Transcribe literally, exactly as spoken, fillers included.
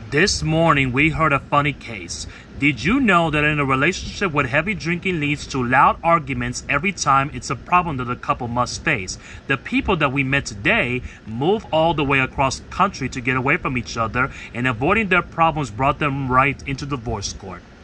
This morning, we heard a funny case. Did you know that in a relationship with heavy drinking leads to loud arguments every time? It's a problem that the couple must face. The people that we met today moved all the way across country to get away from each other, and avoiding their problems brought them right into divorce court.